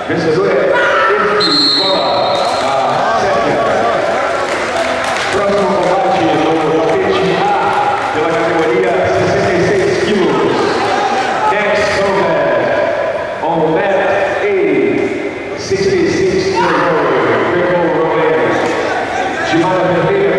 Vencedor é Escola, a Sérvia. Próximo combate no tapete A, pela categoria 66 quilos. Next combat on mat A, 66 kg, Greco-Roman. De mala vermelha.